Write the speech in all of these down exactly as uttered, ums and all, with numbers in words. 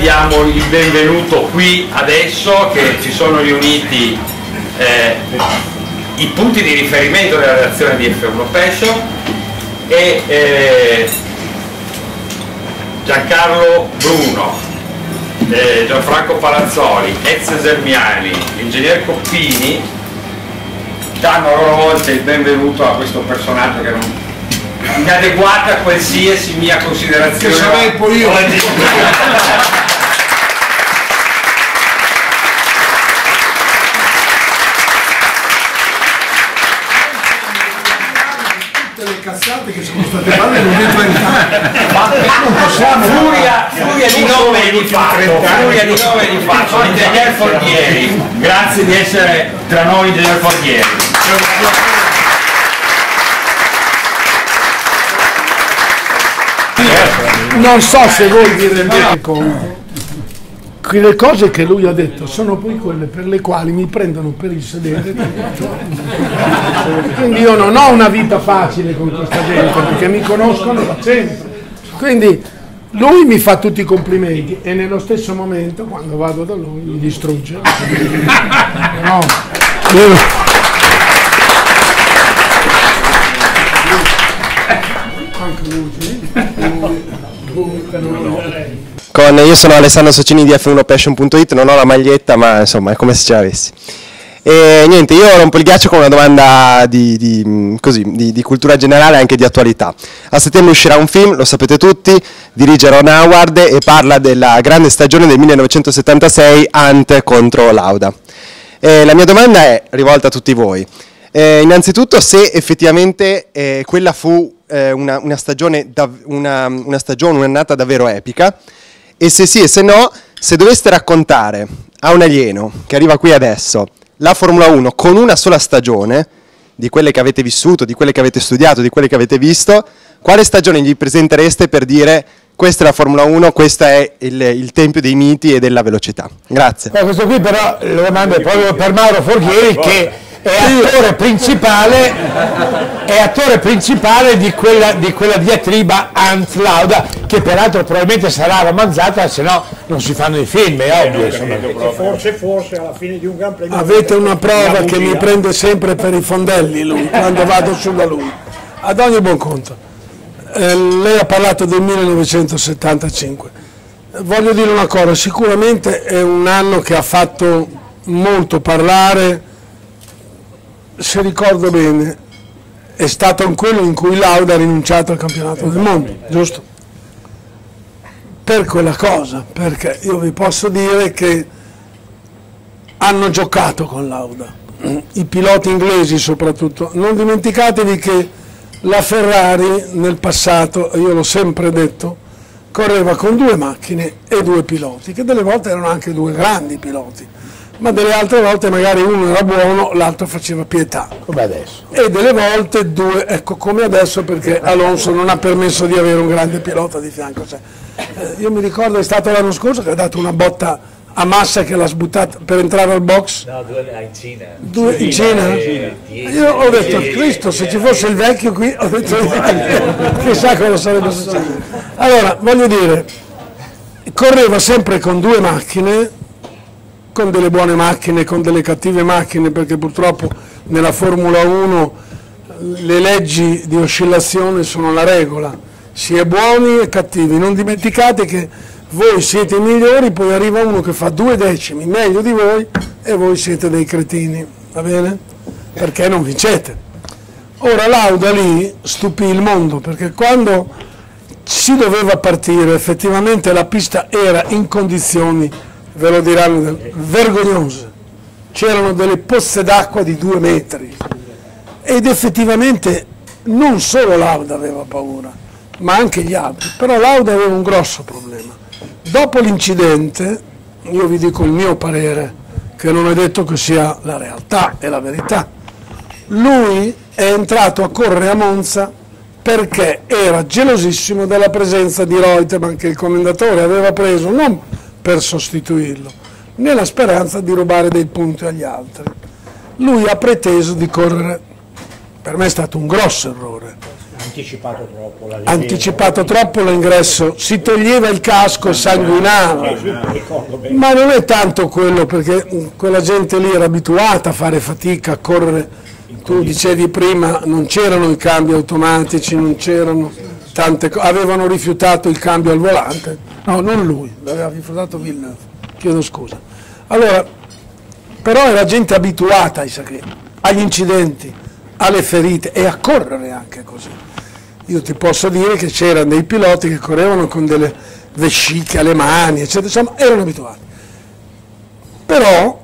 diamo il benvenuto qui adesso che ci sono riuniti eh, i punti di riferimento della redazione di F uno Passion e eh, Giancarlo Bruno, eh, Gianfranco Palazzoli, Ezio Sermiani, l'ingegner Coppini danno a loro volta il benvenuto a questo personaggio che non inadeguata a qualsiasi mia considerazione. Che sarei poi io. Tutte le cazzate che sono state fatte non dentro entrare. Non possiamo. Furia, furia di nome di fatto, furia di nome di fatto, l'ingegner Forghieri. Grazie di essere tra noi, ingegner Forghieri. Non so se voi vi rendete conto che le cose che lui ha detto sono poi quelle per le quali mi prendono per il sedere. Quindi io non ho una vita facile con questa gente perché mi conoscono da sempre. Quindi lui mi fa tutti i complimenti e nello stesso momento quando vado da lui mi distrugge. No. Anche lui. Con, io sono Alessandro Socini di F uno Passion punto it, non ho la maglietta ma insomma è come se ce l'avessi. E niente, io rompo il ghiaccio con una domanda di, di, così, di, di cultura generale e anche di attualità. A settembre uscirà un film, lo sapete tutti, dirige Ron Howard e parla della grande stagione del millenovecentosettantasei Hunt contro Lauda. E la mia domanda è rivolta a tutti voi. Eh, innanzitutto se effettivamente eh, quella fu eh, una, una stagione, una, una stagione, un'annata davvero epica, e se sì e se no, se doveste raccontare a un alieno che arriva qui adesso la Formula uno con una sola stagione, di quelle che avete vissuto, di quelle che avete studiato, di quelle che avete visto, quale stagione gli presentereste per dire questa è la Formula uno, questo è il, il tempio dei miti e della velocità? Grazie. Eh, questo qui però la domanda è proprio per Mauro Forghieri che è attore principale, è attore principale di quella, di quella diatriba Hunt Lauda, che peraltro probabilmente sarà romanzata, se no non si fanno i film, è ovvio. Insomma. Forse, forse alla fine di un Gran Premio. Avete una prova che mi prende sempre per i fondelli lui, quando vado su da lui. Ad ogni buon conto, eh, lei ha parlato del millenovecentosettantacinque. Voglio dire una cosa, sicuramente è un anno che ha fatto molto parlare. Se ricordo bene, è stato quello in cui Lauda ha rinunciato al campionato del mondo, giusto? Per quella cosa, perché io vi posso dire che hanno giocato con Lauda, i piloti inglesi soprattutto. Non dimenticatevi che la Ferrari nel passato, io l'ho sempre detto, correva con due macchine e due piloti, che delle volte erano anche due grandi piloti. Ma delle altre volte magari uno era buono, l'altro faceva pietà. Come adesso. E delle volte due, ecco come adesso, perché Alonso non ha permesso di avere un grande pilota di fianco. Cioè, eh, io mi ricordo è stato l'anno scorso che ha dato una botta a Massa che l'ha sbuttata per entrare al box. No, due in Cina. Due in Cina? Eh, io ho detto, Cristo, se ci fosse il vecchio qui, ho detto, chissà cosa sarebbe successo. Allora, voglio dire, correva sempre con due macchine, con delle buone macchine, con delle cattive macchine, perché purtroppo nella Formula uno le leggi di oscillazione sono la regola, si è buoni e cattivi. Non dimenticate che voi siete i migliori, poi arriva uno che fa due decimi meglio di voi e voi siete dei cretini, va bene? Perché non vincete. Ora Lauda lì stupì il mondo, perché quando si doveva partire effettivamente la pista era in condizioni, ve lo diranno, vergognose. C'erano delle pozze d'acqua di due metri ed effettivamente non solo Lauda aveva paura, ma anche gli altri. Però Lauda aveva un grosso problema. Dopo l'incidente, io vi dico il mio parere, che non è detto che sia la realtà e la verità, lui è entrato a correre a Monza perché era gelosissimo della presenza di Reutemann, che il commendatore aveva preso non per sostituirlo, nella speranza di rubare dei punti agli altri. Lui ha preteso di correre, per me è stato un grosso errore, anticipato troppo la anticipato troppo l'ingresso, si toglieva il casco e sanguinava, ma non è tanto quello, perché quella gente lì era abituata a fare fatica, a correre. Tu dicevi prima, non c'erano i cambi automatici, non c'erano tante cose, avevano rifiutato il cambio al volante, no, non lui, l'aveva rifiutato Villeneuve, chiedo scusa. Allora, però era gente abituata ai sacrifici, agli incidenti, alle ferite e a correre anche così. Io ti posso dire che c'erano dei piloti che correvano con delle vesciche alle mani, eccetera, insomma, erano abituati. Però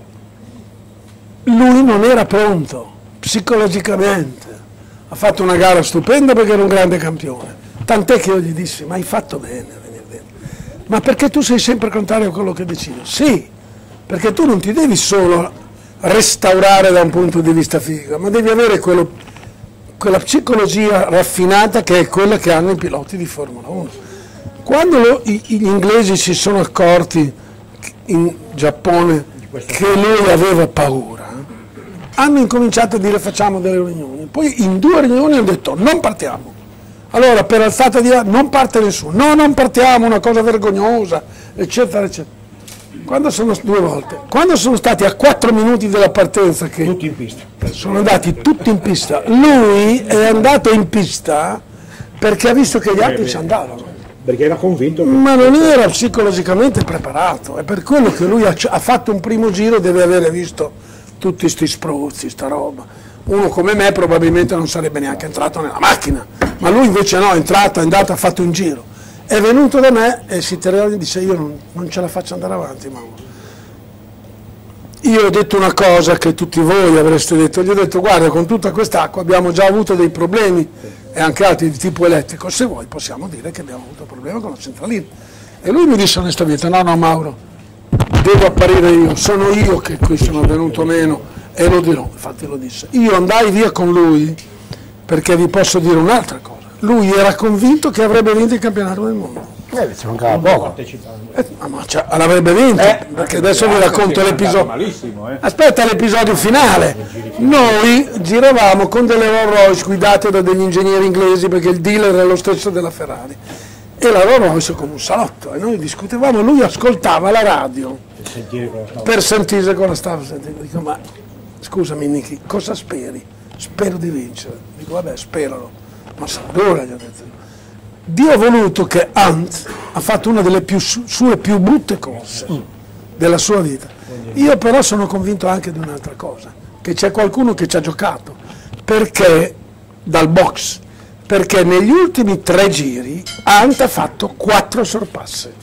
lui non era pronto psicologicamente. Ha fatto una gara stupenda perché era un grande campione. Tant'è che io gli dissi, ma hai fatto bene a venire dentro. Ma perché tu sei sempre contrario a quello che decido? Sì, perché tu non ti devi solo restaurare da un punto di vista fisico, ma devi avere quello, quella psicologia raffinata che è quella che hanno i piloti di Formula uno. Quando lo, i, gli inglesi si sono accorti in Giappone che lui aveva paura, hanno incominciato a dire facciamo delle riunioni, poi in due riunioni hanno detto non partiamo. Allora per alzata di là non parte nessuno, no non partiamo, una cosa vergognosa, eccetera eccetera. Quando sono due volte, quando sono stati a quattro minuti dalla partenza, che tutti in pista, sono andati tutti in pista, lui è andato in pista perché ha visto che gli altri ci andavano, perché era convinto che... ma non era psicologicamente preparato, è per quello che lui ha, ha fatto un primo giro, deve avere visto tutti sti spruzzi, sta roba. Uno come me probabilmente non sarebbe neanche entrato nella macchina, ma lui invece no, è entrato, è andato, ha fatto un giro. È venuto da me e si tirò e dice io non, non ce la faccio andare avanti, mamma. Io ho detto una cosa che tutti voi avreste detto, gli ho detto guarda con tutta quest'acqua abbiamo già avuto dei problemi e anche altri di tipo elettrico, se vuoi possiamo dire che abbiamo avuto problemi con la centralina. E lui mi disse onestamente no no Mauro, devo apparire io, sono io che qui sono venuto meno e lo dirò, infatti lo disse. Io andai via con lui perché vi posso dire un'altra cosa. Lui era convinto che avrebbe vinto il campionato del mondo. Eh, ci mancava poco. Eh, ma cioè, l'avrebbe vinto, eh, perché adesso vi racconto l'episodio. Eh. Aspetta l'episodio finale. Noi giravamo con delle Rolls Royce guidate da degli ingegneri inglesi perché il dealer era lo stesso della Ferrari. E la Rolls Royce come un salotto. E noi discutevamo, lui ascoltava la radio per sentire cosa stava sentendo. Dico, ma scusami Nicky, cosa speri? Spero di vincere. Dico, vabbè, speralo. Ma allora gli ho detto, Dio ha voluto che Hunt ha fatto una delle più, sue più brutte corse della sua vita. Io però sono convinto anche di un'altra cosa, che c'è qualcuno che ci ha giocato, perché dal box, perché negli ultimi tre giri Hunt ha fatto quattro sorpasse.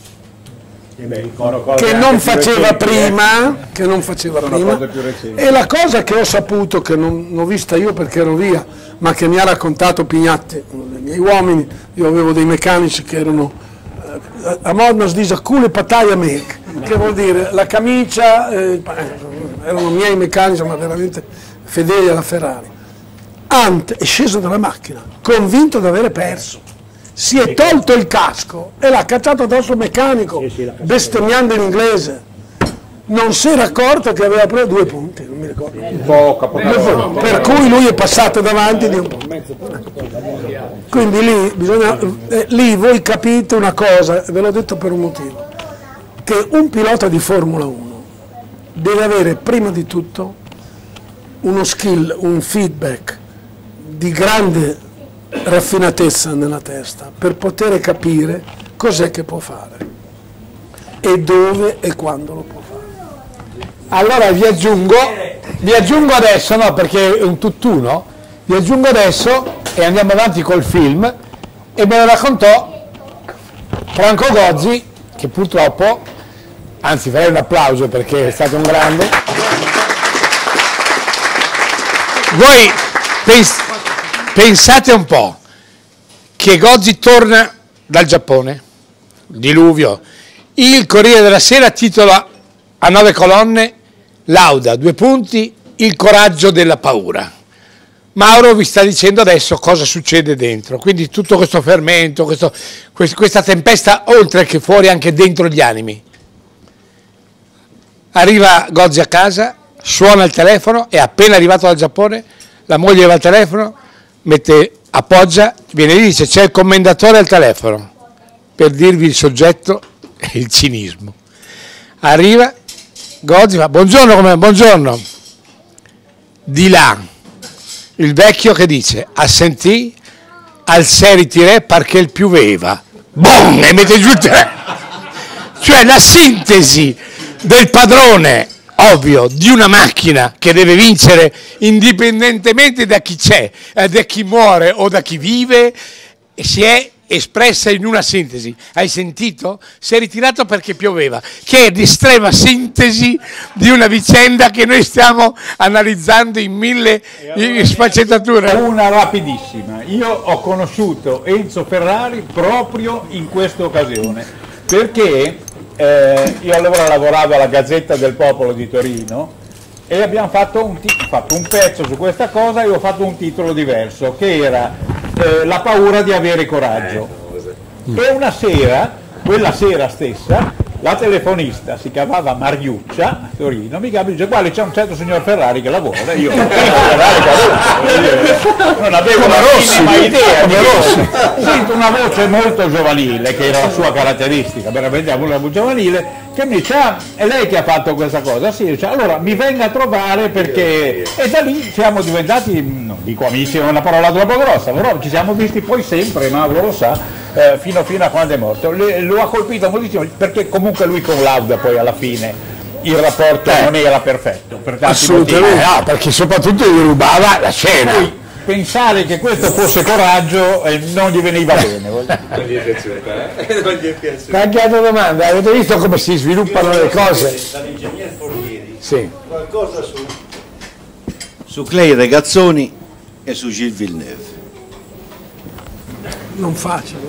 Che non faceva prima, che non faceva prima, e la cosa che ho saputo, che non l'ho vista io perché ero via, ma che mi ha raccontato Pignatti, uno dei miei uomini, io avevo dei meccanici che erano, eh, a Modena si dice cule pataia make, che vuol dire la camicia, eh, erano miei meccanici ma veramente fedeli alla Ferrari. Hunt è sceso dalla macchina, convinto di avere perso. Si è tolto il casco e l'ha cacciato addosso il meccanico, bestemmiando in inglese. Non si era accorto che aveva preso due punti, non mi ricordo. Poca, poca. Per cui lui è passato davanti di un po'. Quindi lì, bisogna, eh, lì voi capite una cosa, ve l'ho detto per un motivo, che un pilota di Formula uno deve avere prima di tutto uno skill, un feedback di grande raffinatezza nella testa per poter capire cos'è che può fare e dove e quando lo può fare. Allora vi aggiungo, vi aggiungo adesso, no perché è un tutt'uno, vi aggiungo adesso e andiamo avanti col film e me lo raccontò Franco Gozzi, che purtroppo, anzi farei un applauso perché è stato un grande. Voi pens- pensate un po' che Gozzi torna dal Giappone, diluvio, il Corriere della Sera titola a nove colonne, lauda, due punti, il coraggio della paura. Mauro vi sta dicendo adesso cosa succede dentro, quindi tutto questo fermento, questo, questa tempesta, oltre che fuori, anche dentro gli animi. Arriva Gozzi a casa, suona il telefono e appena arrivato dal Giappone, la moglie va al telefono, mette appoggia, viene lì, dice c'è il commendatore al telefono, per dirvi il soggetto e il cinismo. Arriva, Gozzi fa buongiorno, come buongiorno. Di là, il vecchio che dice, assentì, al seriti re perché il pioveva. Boom! E mette giù il tre. Cioè la sintesi del padrone, ovvio, di una macchina che deve vincere indipendentemente da chi c'è, da chi muore o da chi vive, si è espressa in una sintesi. Hai sentito? Si è ritirato perché pioveva, che è l'estrema sintesi di una vicenda che noi stiamo analizzando in mille allora, sfaccettature. Una rapidissima. Io ho conosciuto Enzo Ferrari proprio in questa occasione, perché eh, io allora lavoravo alla Gazzetta del Popolo di Torino e abbiamo fatto un, fatto un pezzo su questa cosa e ho fatto un titolo diverso che era eh, la paura di avere coraggio. E una sera, quella sera stessa, la telefonista si chiamava Mariuccia a Torino, mi chiama e dice guarda c'è un certo signor Ferrari che lavora, io Ferrari che non avevo la minima idea di Rossi. Sento una voce molto giovanile, che era la sua caratteristica, veramente una voce giovanile, che mi dice ah, è lei che ha fatto questa cosa? Sì, dice, allora mi venga a trovare perché... E da lì siamo diventati, non dico amici, è una parola troppo grossa, però ci siamo visti poi sempre, Mauro lo sa, eh, fino, fino a quando è morto. Le, lo ha colpito moltissimo, perché comunque lui con Lauda poi alla fine il rapporto eh, non era perfetto. Per assolutamente no, perché soprattutto gli rubava la scena. Poi, pensare che questo fosse coraggio eh, non gli veniva bene. Non gli è piaciuta, eh? Non gli è piaciuta. Cambiata domanda, avete visto come si sviluppano le cose? Dall'ingegner Forghieri, sì. Qualcosa su, su Clay Regazzoni e su Gilles Villeneuve. Non facile.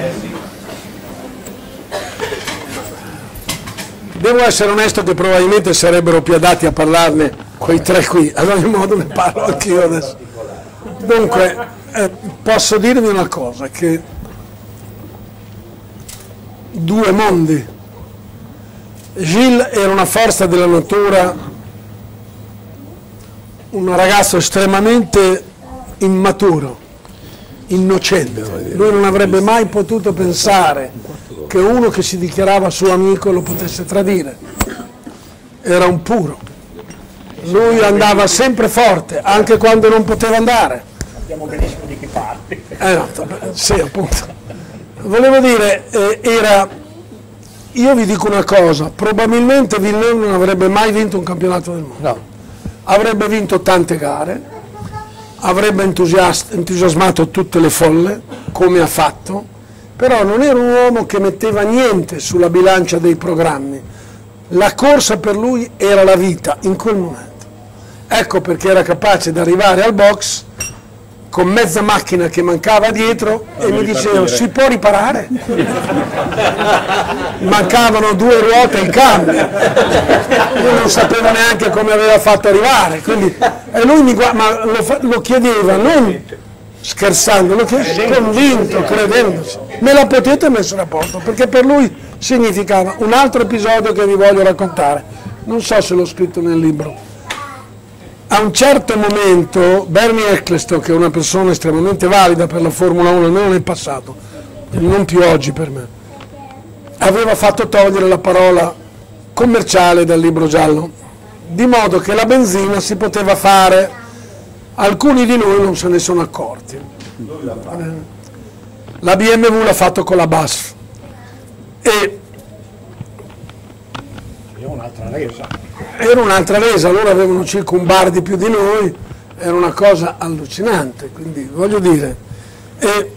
Devo essere onesto che probabilmente sarebbero più adatti a parlarne quei tre qui, ad ogni modo ne parlo anch'io adesso. Dunque, eh, posso dirvi una cosa, che due mondi. Gilles era una forza della natura, un ragazzo estremamente immaturo, innocente. Lui non avrebbe mai potuto pensare che uno che si dichiarava suo amico lo potesse tradire. Era un puro. Lui andava sempre forte, anche quando non poteva andare. Sappiamo benissimo di che parte. Eh no, sì, appunto. Volevo dire, eh, era... Io vi dico una cosa, probabilmente Villeneuve non avrebbe mai vinto un campionato del mondo. No. Avrebbe vinto tante gare, avrebbe entusiasmato tutte le folle, come ha fatto, però non era un uomo che metteva niente sulla bilancia dei programmi. La corsa per lui era la vita in quel momento. Ecco perché era capace di arrivare al box con mezza macchina che mancava dietro e mi dicevo si può riparare? Mancavano due ruote in cambio, io non sapevo neanche come aveva fatto arrivare, quindi, e lui mi guarda, ma lo, lo chiedeva non scherzando, lo chiedeva convinto, credendoci. Me la potete mettere a posto, perché per lui significava un altro episodio che vi voglio raccontare, non so se l'ho scritto nel libro. A un certo momento Bernie Ecclestone, che è una persona estremamente valida per la Formula uno, almeno nel passato, non più oggi per me, aveva fatto togliere la parola commerciale dal libro giallo, di modo che la benzina si poteva fare, alcuni di noi non se ne sono accorti. La B M W l'ha fatto con la B A S F e un'altra resa. Era un'altra resa, loro avevano circa un bar di più di noi, era una cosa allucinante, quindi voglio dire, e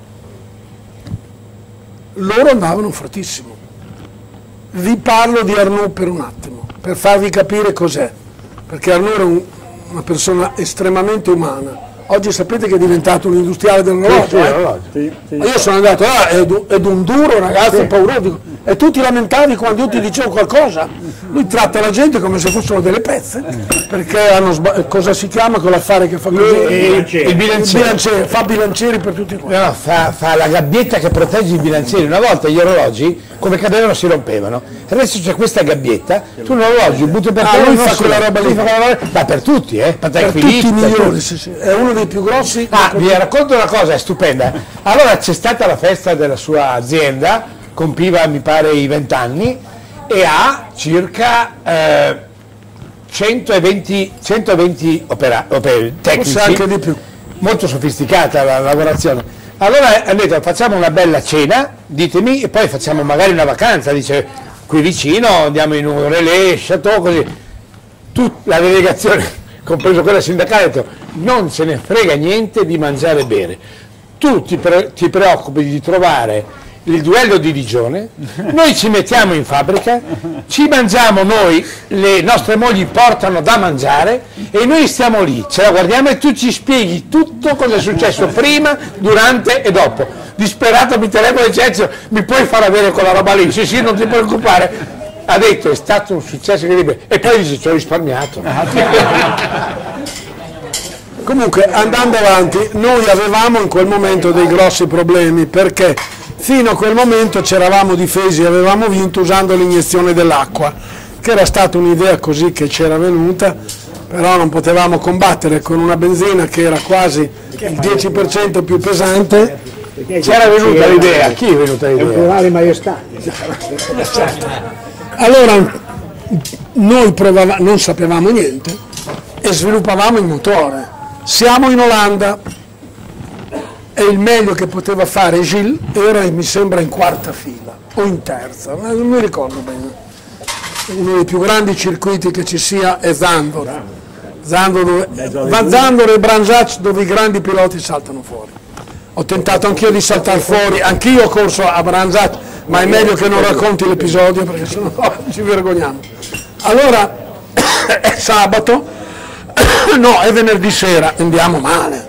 loro andavano fortissimo. Vi parlo di Arnaud per un attimo, per farvi capire cos'è, perché Arnaud era un, una persona estremamente umana. Oggi sapete che è diventato un industriale dell'orologio, eh? Sì, sì. Io sono andato là, ed, ed un duro ragazzo, sì. Pauroso, E tu ti lamentavi quando io ti dicevo qualcosa? Lui tratta la gente come se fossero delle pezze, perché hanno sba- cosa si chiama quell'affare che fa così? Il bilanciere. Il bilanciere, fa bilancieri per tutti quanti. No, fa, fa la gabbietta che protegge i bilancieri. Una volta gli orologi, come cadevano, si rompevano. Adesso c'è questa gabbietta, tu un orologio butti per Ah, terra, lui non fa si quella rompe. roba lì. Lui fa quella roba lì. Ma per tutti, eh? Patek Per tutti i Philippe, migliori, sì, sì. È uno dei più grossi. Ah, vi racconto una cosa, è stupenda. Allora c'è stata la festa della sua azienda, compiva mi pare i vent'anni e ha circa eh, centoventi, centoventi opera, opera, tecnici, Forse anche di più. molto sofisticata la lavorazione. Allora ha detto facciamo una bella cena, ditemi, e poi facciamo magari una vacanza, dice qui vicino andiamo in un relais, chateau, così. Tut- la delegazione, compreso quella sindacale, ha detto non se ne frega niente di mangiare e bere, tu ti, pre- ti preoccupi di trovare il duello di Digione, noi ci mettiamo in fabbrica, ci mangiamo noi, le nostre mogli portano da mangiare e noi stiamo lì, ce la guardiamo e tu ci spieghi tutto cosa è successo prima, durante e dopo. Disperato mi telefono e dice mi puoi far avere quella roba lì? Sì sì, non ti preoccupare. Ha detto è stato un successo incredibile e poi dice ci ho risparmiato. Comunque, andando avanti, noi avevamo in quel momento dei grossi problemi, perché fino a quel momento ci eravamo difesi e avevamo vinto usando l'iniezione dell'acqua, che era stata un'idea così che ci era venuta, però non potevamo combattere con una benzina che era quasi il dieci per cento più pesante. C'era venuta l'idea, chi è venuta È un l'idea? plurale maestà. Allora noi provava- non sapevamo niente e sviluppavamo il motore. Siamo in Olanda e il meglio che poteva fare Gilles era, mi sembra, in quarta fila o in terza, non mi ricordo bene. Uno dei più grandi circuiti che ci sia è Zandvoort. Zandvoort dove, va Zandvoort e Branzac dove i grandi piloti saltano fuori. Ho tentato anch'io di saltare fuori, anch'io ho corso a Branzac, ma è meglio che non racconti l'episodio perché sennò ci vergogniamo. Allora è sabato, no, è venerdì sera, andiamo male,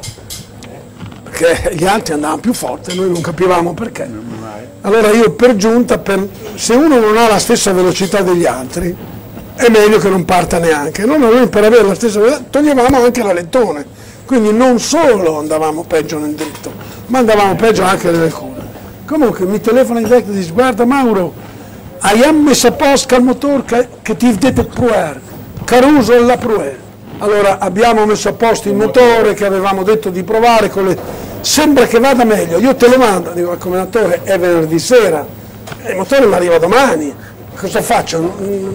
perché gli altri andavano più forte, noi non capivamo perché. Allora io per giunta, per, se uno non ha la stessa velocità degli altri, è meglio che non parta neanche. Noi, noi per avere la stessa velocità toglievamo anche l'alettone, quindi non solo andavamo peggio nel dritto, ma andavamo peggio anche nelle curve. Comunque mi telefona il vecchio e dice: guarda Mauro, abbiamo messo a posto il motore che, che ti dite pruer, Caruso e la pruer. Allora abbiamo messo a posto il motore che avevamo detto di provare, con le... sembra che vada meglio, io te lo mando, dico al commendatore è venerdì sera, il motore mi arriva domani, cosa faccio?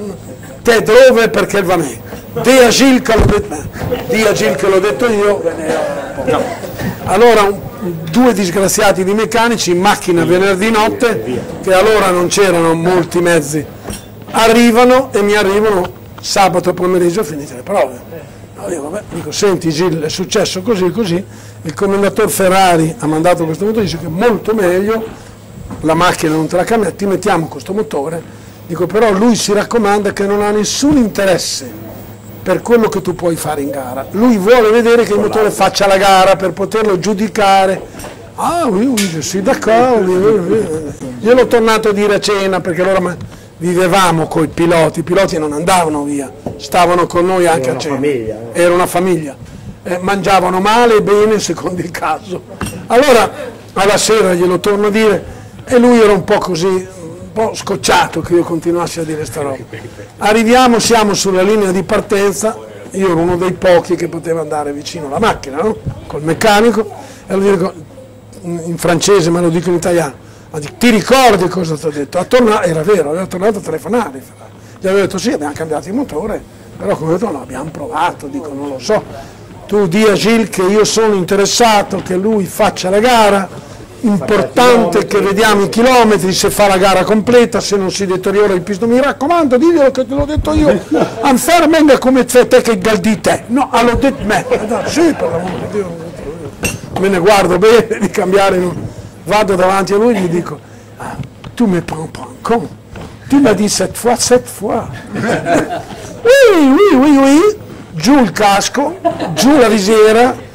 Te dove? Perché va meglio. Di a Gilles che l'ho detto, di a Gilles che l'ho detto io. No. Allora un, due disgraziati di meccanici in macchina venerdì notte, che allora non c'erano molti mezzi, arrivano e mi arrivano sabato pomeriggio finite le prove. Io, vabbè, dico, senti Gilles, è successo così così, il commendatore Ferrari ha mandato questo motore, dice che è molto meglio, la macchina non te la cambia, ti mettiamo questo motore, dico però lui si raccomanda che non ha nessun interesse per quello che tu puoi fare in gara, lui vuole vedere che il motore faccia la gara per poterlo giudicare. Ah oui, oui, je suis d'accord, oui, oui, oui. Gliel'ho tornato a dire a cena perché allora vivevamo coi piloti, i piloti non andavano via, stavano con noi anche a cena, famiglia, eh. era una famiglia, eh, mangiavano male e bene secondo il caso. Allora alla sera glielo torno a dire e lui era un po' così, un po' scocciato che io continuassi a dire sta roba. Arriviamo, siamo sulla linea di partenza, io ero uno dei pochi che poteva andare vicino alla macchina, no? Col meccanico, e lo dico in francese ma lo dico in italiano. Ti ricordi cosa ti ho detto? A tornare, era vero, aveva tornato a telefonare. Gli avevo detto sì, abbiamo cambiato il motore, però come ho detto no, abbiamo provato, dico non lo so. Tu di a Gilles che io sono interessato che lui faccia la gara, importante che vediamo i chilometri, se fa la gara completa, se non si deteriora il pistone, mi raccomando, diglielo che te l'ho detto io, anfermenga come te che gal di te. No, l'ho detto me, sì, per l'amore di Dio, me ne guardo bene di cambiare. No. Vado davanti a lui e gli dico, ah, tu mi prends pas un con, tu mi dis sept fois, sept fois. Oui, oui, oui, oui, giù il casco, giù la visiera,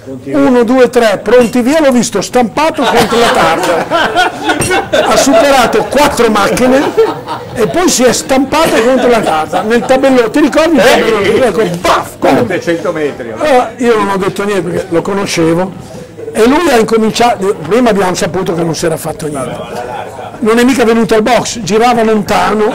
uno, due, tre, pronti via, l'ho visto stampato contro la tarta, ha superato quattro macchine e poi si è stampato contro la tarta, nel tabellone, ti ricordi il tabellone? Ecco, baff, cento metri. allora, io non ho detto niente perché lo conoscevo e lui ha incominciato, prima abbiamo saputo che non si era fatto niente, non è mica venuto al box, girava lontano,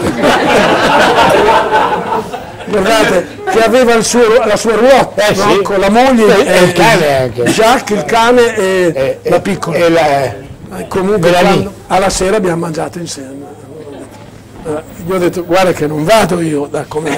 guardate che aveva il suo, la sua ruota, Eh, no? sì. Con la moglie E il cane anche. Jacques, il cane e E- la piccola. e la- Eh, comunque Melanie. quando- alla sera abbiamo mangiato insieme. Eh, gli ho detto guarda che non vado io da come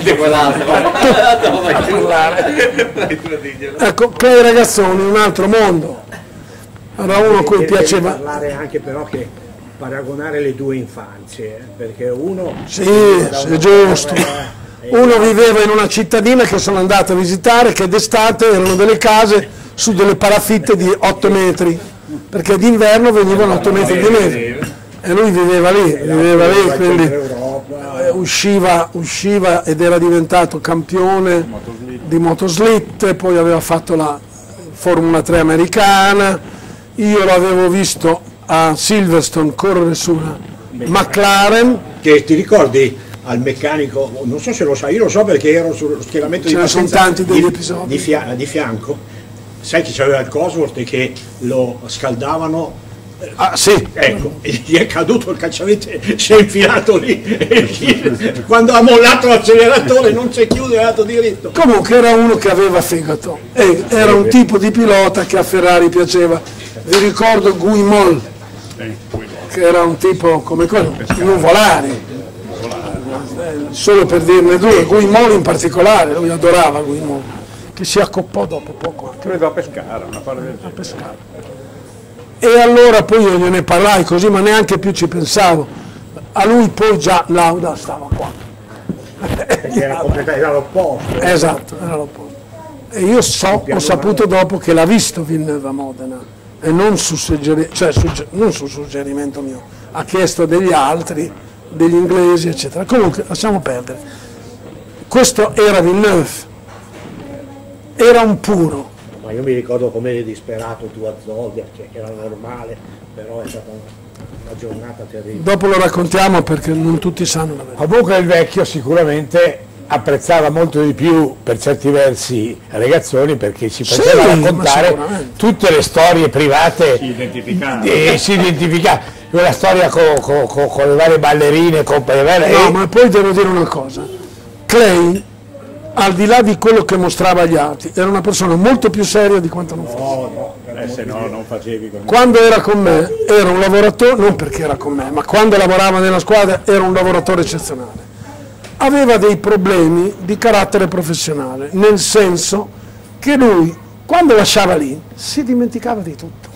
ecco, Clay Ragazzoni, un altro mondo, era uno a cui Devi piaceva. parlare anche però che paragonare le due infanzie, eh, perché uno Sì, da sì, una è giusto. parte, eh, Uno viveva in una cittadina che sono andato a visitare, che d'estate erano delle case su delle palafitte di otto metri, perché d'inverno venivano otto metri di neve. E lui viveva lì, viveva lì, quindi eh, usciva, usciva ed era diventato campione di motoslitte, poi aveva fatto la Formula tre americana, io l'avevo visto a Silverstone correre sulla McLaren, che ti ricordi al meccanico, non so se lo sai, io lo so perché ero sullo schieramento Ce di ne sono partenza tanti degli di, episodi. di, fia- di fianco, sai che c'aveva il Cosworth e che lo scaldavano. ah sì, Ecco, e gli è caduto il cacciavite, si è infilato lì e quando ha mollato l'acceleratore non si è chiuso, è andato diritto. comunque era uno che aveva fegato, e era un tipo di pilota che a Ferrari piaceva. Vi ricordo Guimol, che era un tipo come quello, nuvolari, Eh, solo per dirne due, Guimol in particolare, lui adorava Guimol, che si accoppò dopo poco anche Credo a Pescara, una parte del a genere. pescare. E allora poi io gliene parlai così, ma neanche più ci pensavo. A lui poi già Lauda stava qua. Perché era completamente l'opposto. Esatto, era l'opposto. E io so, ho saputo dopo che l'ha visto Villeneuve a Modena, e non su, suggeri- cioè, sugge- non su suggerimento mio, ha chiesto degli altri, degli inglesi, eccetera. Comunque, lasciamo perdere. Questo era Villeneuve, era un puro. Ma io mi ricordo come eri disperato tu a Zoldia, che era normale, però è stata una, una giornata terribile. Dopo lo raccontiamo perché non tutti sanno la verità. Comunque il vecchio sicuramente apprezzava molto di più per certi versi Ragazzoni, perché ci Sì, faceva ma raccontare sicuramente. tutte le storie private, Si identificava. e si identificava quella storia con, con- con- con le varie ballerine, con le varie- No, e- ma poi devo dire una cosa. Clay, al di là di quello che mostrava agli altri, era una persona molto più seria di quanto non fosse. Eh, se no non facevi così. Quando era con me era un lavoratore, non perché era con me, ma quando lavorava nella squadra era un lavoratore eccezionale. Aveva dei problemi di carattere professionale, nel senso che lui, quando lasciava lì, si dimenticava di tutto.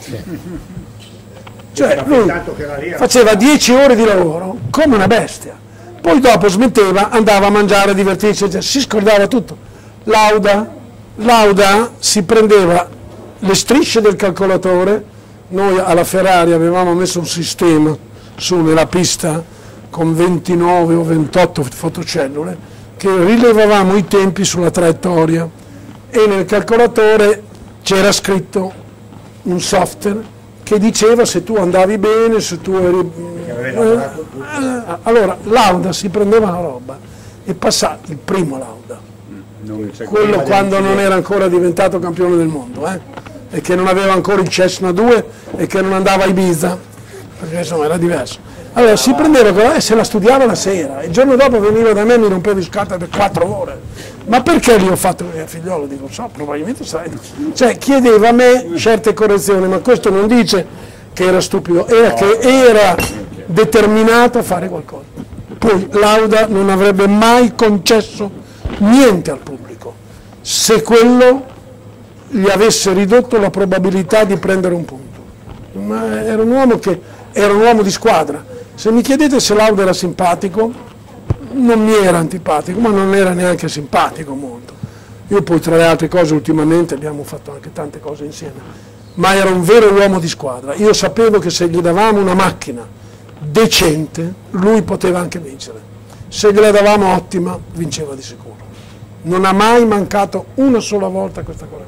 Cioè, lui Tanto che era lì, faceva dieci ore di lavoro come una bestia, poi dopo smetteva, andava a mangiare, a divertirsi, eccetera. Si scordava tutto. Lauda, Lauda si prendeva le strisce del calcolatore, noi alla Ferrari avevamo messo un sistema su nella pista con ventinove o ventotto fotocellule che rilevavamo i tempi sulla traiettoria e nel calcolatore c'era scritto un software che diceva se tu andavi bene, se tu eri... Eh, allora Lauda si prendeva la roba e passava il primo Lauda, Non il secondo. quello quando non era ancora diventato campione del mondo, eh? E che non aveva ancora il Cessna due e che non andava a Ibiza, perché insomma era diverso. Allora si prendeva quella e se la studiava la sera, il giorno dopo veniva da me e mi rompeva in scatola per quattro ore. Ma perché lì ho fatto eh, figliolo? Dico, so, probabilmente sai. Cioè chiedeva a me certe correzioni, ma questo non dice che era stupido, era che era determinato a fare qualcosa. Poi Lauda non avrebbe mai concesso niente al pubblico se quello gli avesse ridotto la probabilità di prendere un punto. Ma era un uomo che era un uomo di squadra. Se mi chiedete se Lauda era simpatico, non mi era antipatico, ma non era neanche simpatico molto. Io poi tra le altre cose ultimamente abbiamo fatto anche tante cose insieme, ma era un vero uomo di squadra. Io sapevo che se gli davamo una macchina decente, lui poteva anche vincere. Se gliela davamo ottima, vinceva di sicuro. Non ha mai mancato una sola volta questa cosa.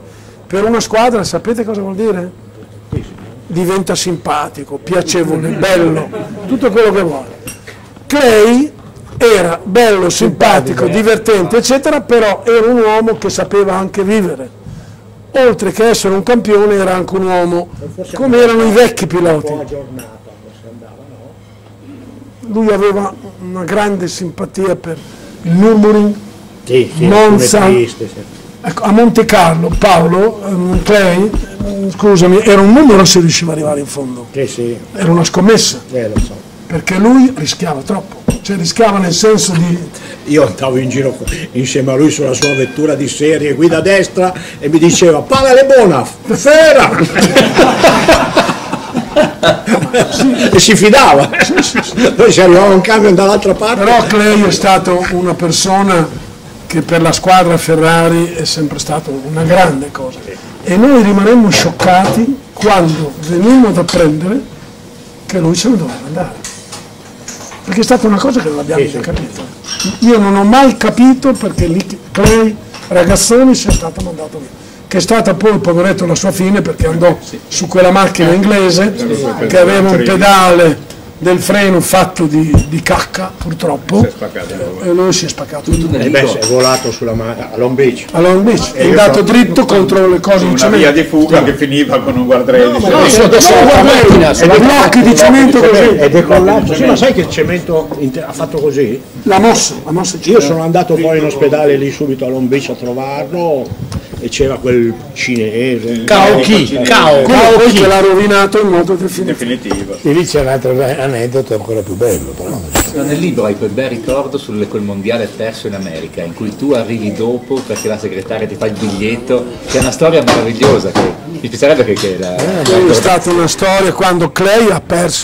per una squadra sapete cosa vuol dire? Diventa simpatico, piacevole, bello, tutto quello che vuole. Clay era bello, simpatico, divertente, eccetera, però era un uomo che sapeva anche vivere. Oltre che essere un campione era anche un uomo, come erano i vecchi piloti. Lui aveva una grande simpatia per il Nürburgring, Sì, sì, Monza. triste, sì. Ecco, a Monte Carlo, Paolo, ehm, Clay, ehm, scusami, era un numero se riusciva ad arrivare in fondo. Sì, sì, Era una scommessa, eh, lo so. perché lui rischiava troppo. Cioè rischiava nel senso di... Io andavo in giro insieme a lui sulla sua vettura di serie, guida a destra, e mi diceva "Pala le buona, fera!" E si fidava. Poi se arrivava un camion dall'altra parte. Però Clay è stato una persona che per la squadra Ferrari è sempre stata una grande cosa. E noi rimanemmo scioccati quando venimmo ad apprendere che lui se ne doveva andare. Perché è stata una cosa che non abbiamo Sì, sì. capito. Io non ho mai capito perché lì Clay Ragazzoni sia stato mandato via. Che è stata poi, poveretto, la sua fine, perché andò su quella macchina inglese che aveva un pedale del freno fatto di, di cacca, purtroppo, e lui si è spaccato in due. E beh, si è volato sulla ma- a Long Beach. A Long Beach, è io andato so- dritto contro le cose in Una via cemento. di fuga che finiva con un guardrail. No, di ma no, cemento. sì, No, guarda, e dei blocchi di cemento così. È decollato. Sì, ma sai che il cemento inter- ha fatto così? La mossa, la mossa Io sono andato poi in ospedale lì subito a Long Beach a trovarlo e c'era quel cinese. Cao Chi, Cao, quello Cao poi Chi. che l'ha rovinato in modo definitivo. Definitivo. E lì c'è un altro aneddoto ancora più bello, però. Nel libro hai quel bel ricordo sul quel mondiale perso in America, in cui tu arrivi dopo perché la segretaria ti fa il biglietto, che è una storia meravigliosa, che mi piacerebbe che, che la, È stata una storia quando Clay ha perso,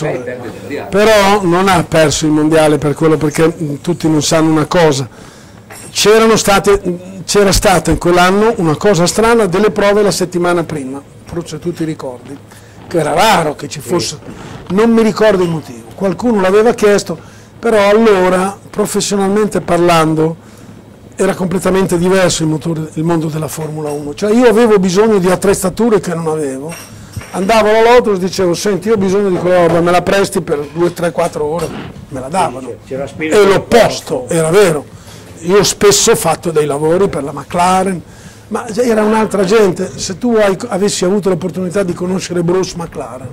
però non ha perso il mondiale per quello, perché mh, tutti non sanno una cosa. C'erano state, c'era stata in quell'anno una cosa strana delle prove la settimana prima, forse tu ti ricordi, che era raro che ci fosse, non mi ricordo il motivo, qualcuno l'aveva chiesto, però allora professionalmente parlando era completamente diverso il, motore, il mondo della Formula uno, cioè io avevo bisogno di attrezzature che non avevo, andavo alla Lotus e dicevo senti io ho bisogno di quella roba, me la presti per due, tre, quattro ore, me la davano, e l'opposto era vero. Io spesso ho fatto dei lavori per la McLaren, ma era un'altra gente. Se tu hai, avessi avuto l'opportunità di conoscere Bruce McLaren,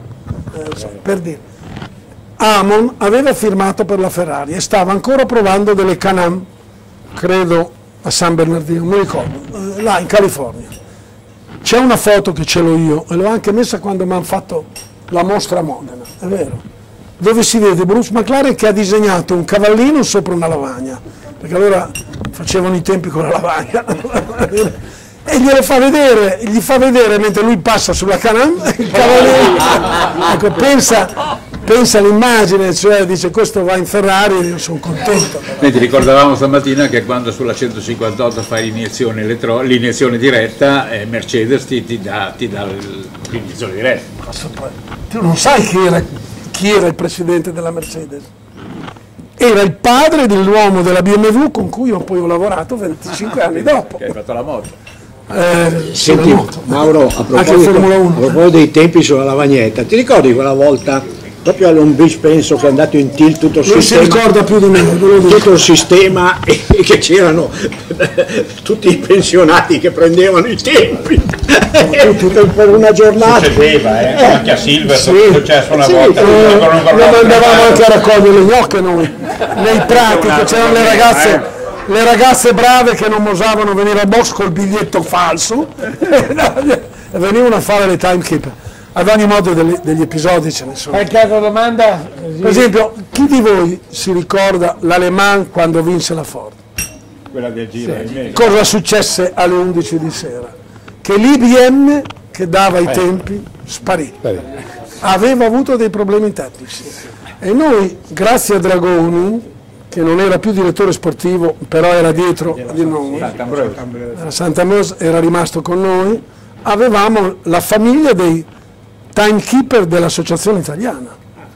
eh, per dire, Amon aveva firmato per la Ferrari e stava ancora provando delle Can-Am, credo a San Bernardino, non mi ricordo, eh, là in California. C'è una foto che ce l'ho io e l'ho anche messa quando mi hanno fatto la mostra a Modena, è vero, dove si vede Bruce McLaren che ha disegnato un cavallino sopra una lavagna, perché allora facevano i tempi con la lavagna, e glielo fa vedere, gli fa vedere mentre lui passa sulla Can-Am il cavallino. Ecco, pensa, pensa all'immagine, cioè dice questo va in Ferrari, io sono contento. Noi ti ricordavamo stamattina che quando sulla centocinquantotto fai l'iniezione, elettro- l'iniezione diretta, eh, Mercedes ti, ti dà, ti dà l'iniezione diretta. Tu non sai chi era, chi era il presidente della Mercedes? Era il padre dell'uomo della B M W con cui io poi ho lavorato venticinque anni dopo. Che hai fatto la moto. Eh, sì, Senti, la moto. Mauro, a Anche proposito, Formula a uno. proposito dei tempi sulla lavagnetta, ti ricordi quella volta proprio a Long Beach, penso che è andato in tilt tutto il Non si sistema, ricorda più di me, ve lo dico. tutto il sistema e che c'erano tutti i pensionati che prendevano i tempi per una giornata. Succedeva, eh? Anche a Silverstone Sì. è successo una Sì, volta. eh, non lo ricordavo mandavamo più. anche a raccogliere le gnocche noi, nei prati, che c'erano le ragazze, le ragazze brave che non osavano venire al box col biglietto falso e venivano a fare le timekeeper. Ad ogni modo degli, degli episodi ce ne sono. Qualche altra domanda? Per esempio, chi di voi si ricorda l'Aleman quando vinse la Ford? Quella del giro del mese. Cosa successe alle undici di sera? Che l'I B M che dava i tempi sparì. Aveva avuto dei problemi tecnici. E noi, grazie a Dragoni, che non era più direttore sportivo, però era dietro di noi, era Sant'Ambrogio, era rimasto con noi, avevamo la famiglia dei timekeeper dell'associazione italiana.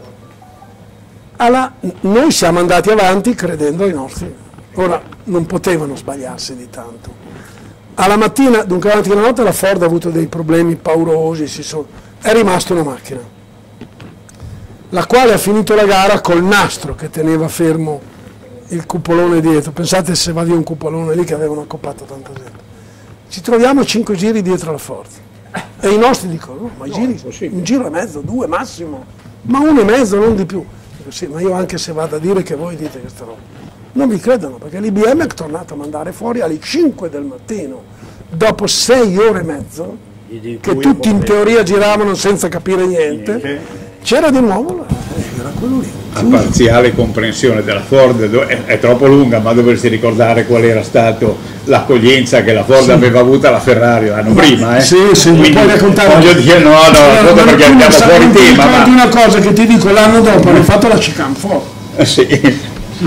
Allora, noi siamo andati avanti credendo ai nostri. Ora, non potevano sbagliarsi di tanto. Alla mattina, dunque avanti la notte, la Ford ha avuto dei problemi paurosi, si sono... è rimasta una macchina, la quale ha finito la gara col nastro che teneva fermo il cupolone dietro. Pensate se va via un cupolone lì che avevano accoppato tanta gente. Ci troviamo cinque giri dietro la Ford e i nostri dicono, no, ma i giri, un giro e mezzo, due massimo, ma uno e mezzo, non di più. Dico, sì, ma io anche se vado a dire che voi dite questa roba, non mi credono, perché l'I B M è tornato a mandare fuori alle cinque del mattino, dopo sei ore e mezzo, che tutti in teoria giravano senza capire niente, c'era di nuovo, era quello lì. A parziale comprensione della Ford è, è troppo lunga, ma dovresti ricordare qual era stato l'accoglienza che la Ford sì. aveva avuto alla Ferrari l'anno prima. Eh? Sì, sì, mi puoi raccontare. Voglio dire, no, no, no, no perché andiamo fuori tema. Ma una cosa che ti dico, l'anno dopo hanno fatto la chicane Ford. Eh, sì.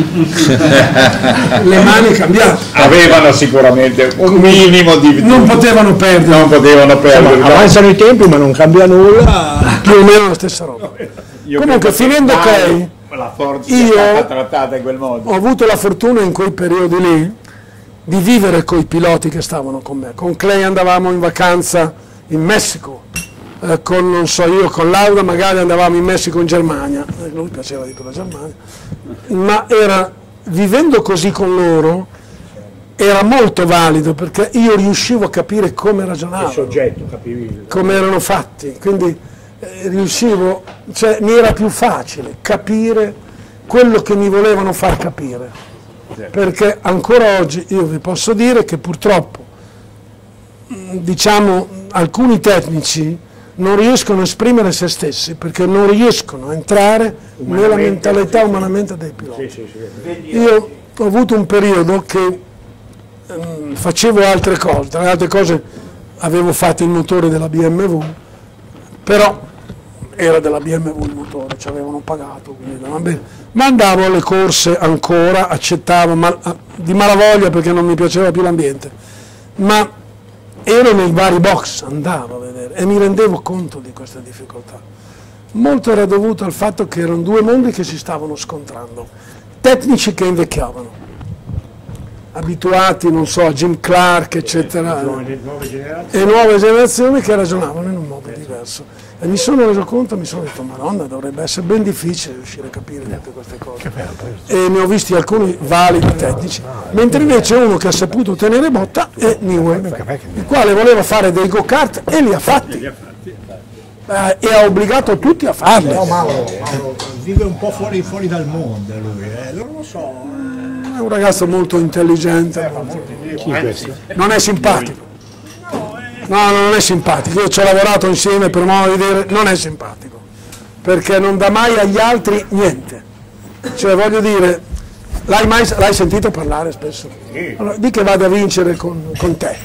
Le mani cambiate. Avevano sicuramente un minimo di... Non potevano perdere. Non potevano perdere. Insomma, avanzano i tempi ma non cambia nulla. Più o meno la stessa roba. Io Comunque finendo che la Ford io stata trattata in quel modo. Ho avuto la fortuna in quei periodi lì di vivere con i piloti che stavano con me. Con Clay andavamo in vacanza in Messico, eh, con non so io, con Lauda magari andavamo in Messico in Germania, eh, lui piaceva di più la Germania, ma era, vivendo così con loro era molto valido perché io riuscivo a capire come ragionavano, il soggetto, capivi come erano fatti, quindi eh, riuscivo, cioè mi era più facile capire quello che mi volevano far capire, perché ancora oggi io vi posso dire che purtroppo diciamo alcuni tecnici non riescono a esprimere se stessi perché non riescono a entrare nella mentalità umanamente dei piloti. Sì, sì, sì. Io ho avuto un periodo che ehm, facevo altre cose, tra le altre cose avevo fatto il motore della B M W, però era della B M W il motore, ci avevano pagato, quindi va bene. Ma andavo alle corse ancora, accettavo ma, di malavoglia perché non mi piaceva più l'ambiente, ma ero nei vari box, andavo a vedere e mi rendevo conto di queste difficoltà. Molto era dovuto al fatto che erano due mondi che si stavano scontrando, tecnici che invecchiavano, abituati, non so, a Jim Clark, eccetera, e nuove generazioni che ragionavano in un modo diverso. E mi sono reso conto, mi sono detto, madonna, dovrebbe essere ben difficile riuscire a capire tutte queste cose. E ne ho visti alcuni validi tecnici, mentre invece uno che ha saputo tenere botta è Newell, il quale voleva fare dei go-kart e li ha fatti. Eh, e ha obbligato tutti a farli. No, Mauro, Mauro vive un po' fuori, fuori dal mondo lui, eh. Non lo so. È un ragazzo molto intelligente, non è simpatico. No, non è simpatico, io ci ho lavorato insieme per modo di dire, non è simpatico, perché non dà mai agli altri niente. Cioè voglio dire, l'hai mai l'hai sentito parlare spesso? Allora, di che vada a vincere con, con te.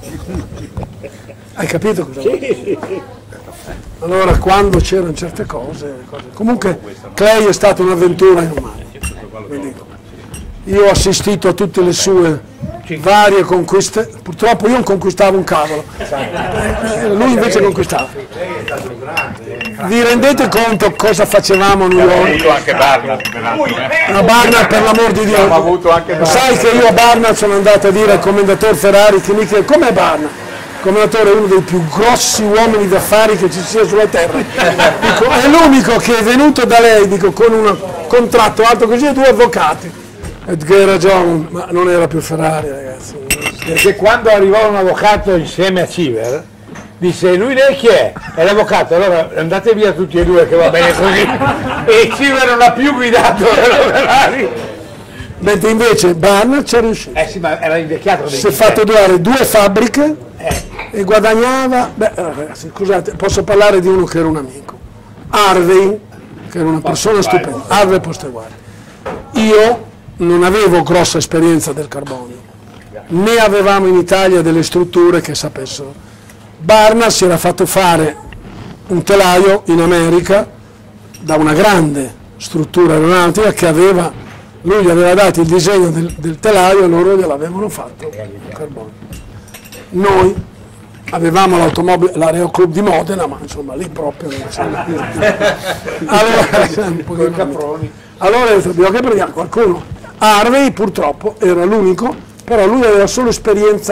Hai capito cosa vuol dire? Allora quando c'erano certe cose, cose... Comunque Clay è stata un'avventura inumana. Io ho assistito a tutte le sue varie conquiste, purtroppo io non conquistavo un cavolo, lui invece conquistava. Vi rendete conto cosa facevamo a New York? Anche Barnard, a Barnard, per l'amor di Dio, sai che io a Barnard sono andato a dire al commendatore Ferrari che mi chiede com'è Barnard? Il commendatore è uno dei più grossi uomini d'affari che ci sia sulla terra, dico, è l'unico che è venuto da lei, dico, con un contratto alto così e due avvocati. E che hai ragione, ma non era più Ferrari, ragazzi. Perché quando arrivò un avvocato insieme a Civer, disse lui lei chi è? È l'avvocato, allora andate via tutti e due che va bene così. E Civer non ha più guidato la Ferrari. Mentre invece Barnard ci è riuscito. Eh sì, ma era invecchiato. Si è fatto dare due fabbriche eh. e guadagnava, beh ragazzi, scusate, posso parlare di uno che era un amico. Harvey, che era una persona stupenda, Harvey Posteguari. Io non avevo grossa esperienza del carbonio, né avevamo in Italia delle strutture che sapessero. Barnard si era fatto fare un telaio in America da una grande struttura aeronautica che aveva, lui gli aveva dato il disegno del, del telaio e loro gliel'avevano fatto il carbonio. Noi avevamo l'automobile, l'Aeroclub di Modena, ma insomma lì proprio non c'era più. Allora, un po' allora dobbiamo che prendiamo qualcuno. Harvey purtroppo era l'unico, però lui aveva solo esperienza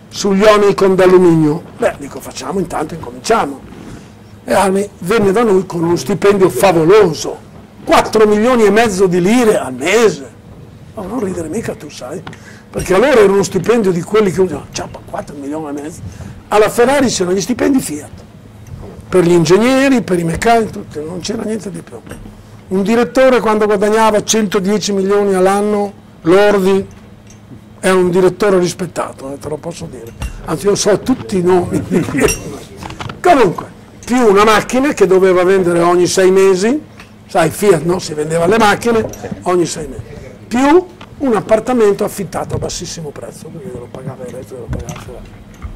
sugli Onicon d'alluminio. Beh, dico, facciamo, intanto incominciamo. E Armi venne da noi con uno stipendio favoloso, quattro milioni e mezzo di lire al mese. Oh, non ridere mica, tu sai, perché allora era uno stipendio di quelli che usano, ciappa, quattro milioni e mezzo. Alla Ferrari c'erano gli stipendi Fiat, per gli ingegneri, per i meccanici, tutti, non c'era niente di più. Un direttore quando guadagnava centodieci milioni all'anno lordi era un direttore rispettato, eh, te lo posso dire. Anzi, io so tutti i nomi. Comunque, più una macchina che doveva vendere ogni sei mesi, sai, Fiat no, si vendeva le macchine ogni sei mesi, più un appartamento affittato a bassissimo prezzo, perché lo pagava il resto, lo pagava Ferrari.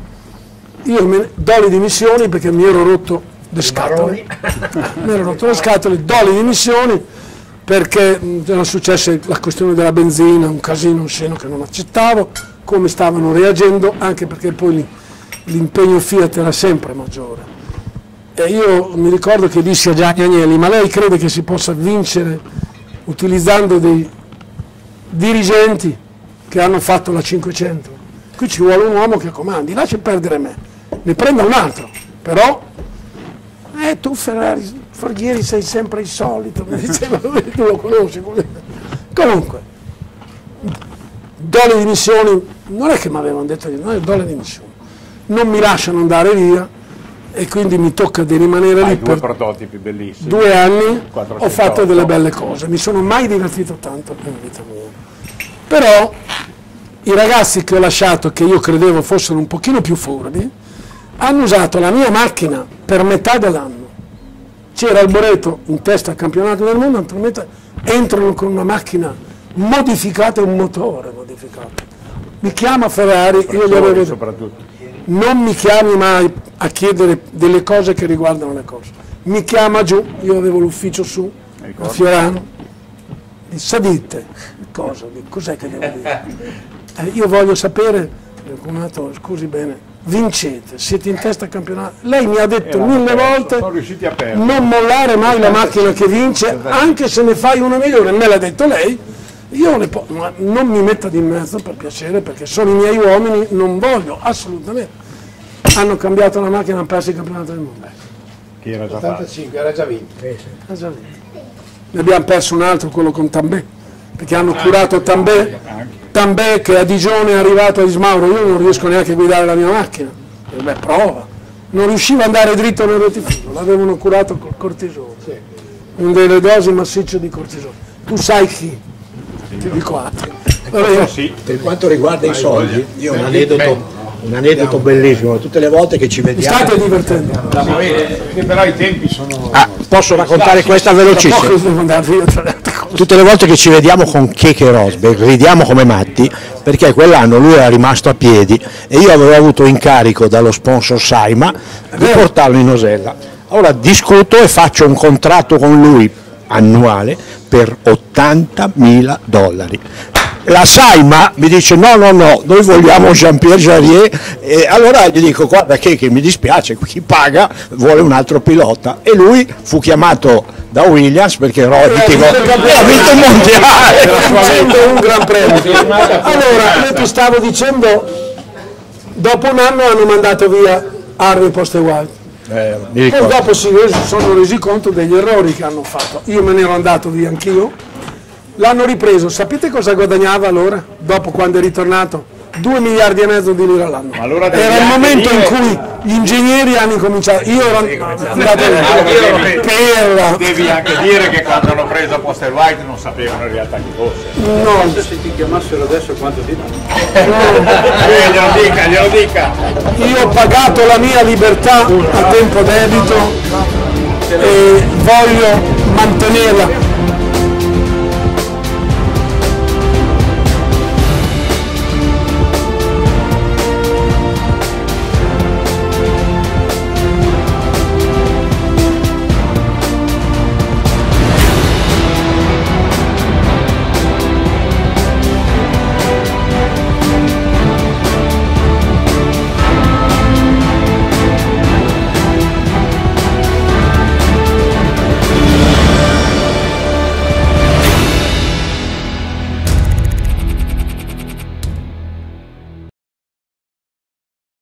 Io me ne do le dimissioni perché mi ero rotto le scatole, mi ero rotto le scatole, do le dimissioni perché era successa la questione della benzina, un casino sceno che non accettavo, come stavano reagendo, anche perché poi l'impegno Fiat era sempre maggiore. E io mi ricordo che dissi a Gianni Agnelli, ma lei crede che si possa vincere utilizzando dei dirigenti che hanno fatto la cinquecento? Qui ci vuole un uomo che comandi, lascia perdere me, ne prenda un altro, però eh, tu Ferrari, Forghieri sei sempre il solito, mi diceva, tu lo conosci. Comunque, do le dimissioni, non è che mi avevano detto di no, do le dimissioni, non mi lasciano andare via e quindi mi tocca di rimanere lì due per prototipi bellissimi. Due anni, quattrocento. Ho fatto delle belle cose, mi sono mai divertito tanto in vita mia. Però i ragazzi che ho lasciato, che io credevo fossero un pochino più furbi, hanno usato la mia macchina per metà dell'anno. C'era il Boreto in testa al campionato del mondo, naturalmente entrano con una macchina modificata e un motore modificato. Mi chiama Ferrari, io gli avevo detto, non mi chiami mai a chiedere delle cose che riguardano le cose. Mi chiama giù, io avevo l'ufficio su, a Fiorano, di Sadite, cosa, cos'è che devo dire? Eh, io voglio sapere, scusi bene, vincete, siete in testa al campionato. Lei mi ha detto Era mille perso, volte non mollare mai la macchina che vince, anche se ne fai una migliore, me l'ha detto lei. Io ne po- ma non mi metta di mezzo per piacere, perché sono i miei uomini, non voglio assolutamente. Hanno cambiato la macchina, hanno perso il campionato del mondo. Che era già ottantacinque, era già vinto. Ha già vinto. Ne abbiamo perso un altro, quello con Tambè, perché hanno curato Tambè. Tambè che a Digione è arrivato a Ismauro, io non riesco neanche a guidare la mia macchina. E beh, prova. Non riusciva ad andare dritto nel rettifico, l'avevano curato col cortisone. Sì. Un delle dosi massicce di cortisone. Tu sai chi? Sì. Ti dico altri. Vabbè, sì. Per quanto riguarda i soldi, io ho un aneddoto. Un aneddoto bellissimo, tutte le volte che ci vediamo. State divertendo. Che però i tempi sono. Ah, posso raccontare questa velocissima? Tutte le volte che ci vediamo con Keke Rosberg ridiamo come matti, perché quell'anno lui era rimasto a piedi e io avevo avuto incarico dallo sponsor Saima di portarlo in Osella. Ora discuto e faccio un contratto con lui annuale per ottantamila dollari. La Saima mi dice no no no, noi vogliamo Jean-Pierre Jarier, e allora gli dico guarda che, che mi dispiace, chi paga vuole un altro pilota, e lui fu chiamato da Williams perché era ottimo, ha vinto il mondiale, ha vinto un gran premio. Allora io ti stavo dicendo, dopo un anno hanno mandato via Harvey Postewald. Eh, Poi dopo si sono resi conto degli errori che hanno fatto, io me ne ero andato via anch'io. L'hanno ripreso, sapete cosa guadagnava allora, dopo quando è ritornato? due miliardi e mezzo di lire all'anno. Allora era il momento in cui gli ingegneri hanno incominciato, io ero andato per... Devi anche dire che quando hanno preso Poster White non sapevano in realtà chi fosse. No. Se ti chiamassero adesso quanto ti danno? Eh, glielo dica, glielo dica. Io ho pagato la mia libertà a tempo debito e voglio mantenerla.